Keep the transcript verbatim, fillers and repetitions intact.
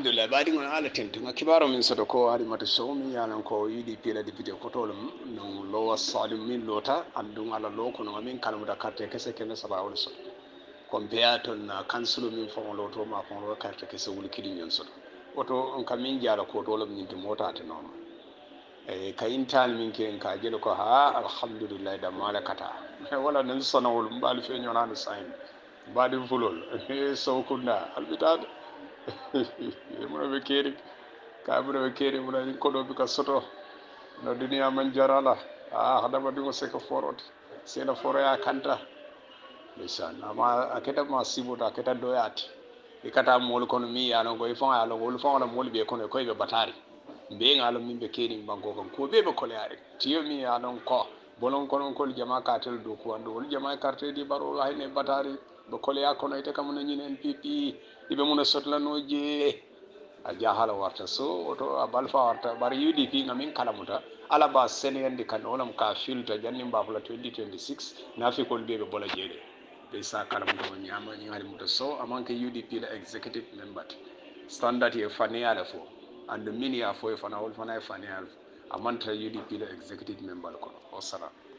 alhamdulillah baadi ngon ala tentunga kibaro min soto ko ari mata show mi yanan ko yidi pila député ko tolum non lowa salim min lota andun ala lo ko no min kalmuda carte kese kene saba wol so compare ton na council min fo loto ma ko lo carte kese wul kidi nyon so oto on kam min jara ko tolum min to mota ta non e kayin tal min ken ka jelo ko ha alhamdulillah da mala kata wala nan sonawol mbal fe nyona no sain baadi fulol e so kunda albitade muna be keri ka muna be keri muna ko do bi ka soto no duniya man jarala ah hada ba dingo se ko forot se la foro ya kanta bisan ama aketa ma sibuta aketa doyati e kata mol kono mi ya no go ifon ya lo wol fon la mol be kono ko be batari be ngalo min be keri banko kon ko be be ko leare tiyo mi ya non ko bolon kono ko jama katel do ko ando wol jama carte di baro hayne batari be ko leya kono ite kam no nyinen pipi ibe muna sotla no je a jahala warta so oto a balfa warta bar U D P ngamin kalamuta ala ba seniyandi kan olam ka filta janni mbafula twenty twenty-six nafi kol bebe bola jede be sa kalamuta on nyama nyari muta so amanke U D P la executive member standard ye faniala fo and mini ya fo fana wol fana faniala amanta U D P la executive member ko o sara